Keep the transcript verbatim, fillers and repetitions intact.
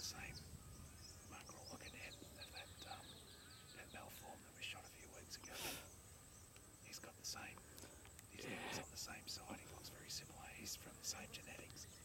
same mongrel looking head of that, um, that malform that was shot a few weeks ago. He's got the same, his head is on the same side, he looks very similar, he's from the same genetics.